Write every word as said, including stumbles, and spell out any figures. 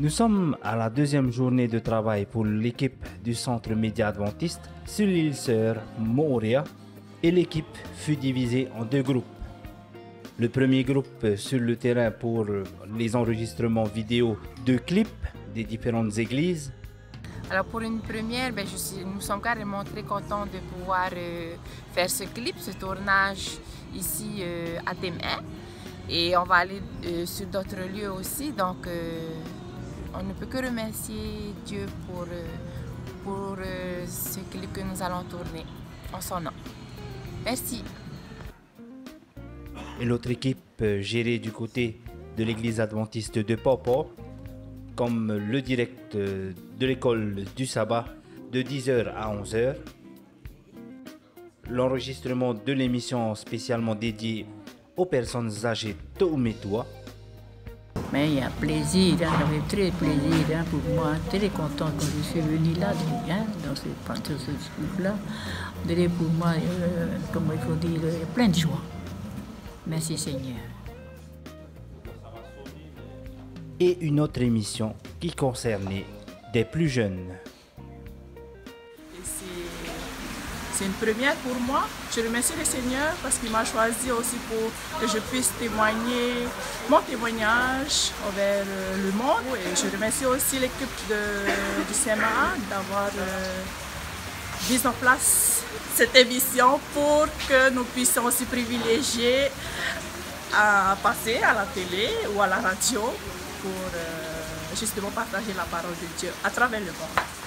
Nous sommes à la deuxième journée de travail pour l'équipe du Centre Média Adventiste sur l'île Sœur Moorea et l'équipe fut divisée en deux groupes. Le premier groupe sur le terrain pour les enregistrements vidéo de clips des différentes églises. Alors pour une première, ben je suis, nous sommes carrément très contents de pouvoir euh, faire ce clip, ce tournage ici euh, à Témé. Et on va aller euh, sur d'autres lieux aussi, donc euh, on ne peut que remercier Dieu pour, euh, pour euh, ce clip que nous allons tourner en son nom. Merci. Et l'autre équipe euh, gérée du côté de l'église adventiste de Popo, comme le direct euh, de l'école du sabbat de dix heures à onze heures. L'enregistrement de l'émission spécialement dédiée aux personnes âgées Toumétoua. Mais il y a plaisir, hein, j'avais très plaisir hein, pour moi, très content quand je suis venue là, hein, dans ce, dans ce groupe-là. Pour moi, euh, comme il faut dire, euh, plein de joie. Merci Seigneur. Et une autre émission qui concernait des plus jeunes. C'est une première pour moi. Je remercie le Seigneur parce qu'il m'a choisi aussi pour que je puisse témoigner mon témoignage envers le monde. Et je remercie aussi l'équipe du C M A d'avoir euh, mis en place cette émission pour que nous puissions aussi privilégier à passer à la télé ou à la radio pour euh, justement partager la parole de Dieu à travers le monde.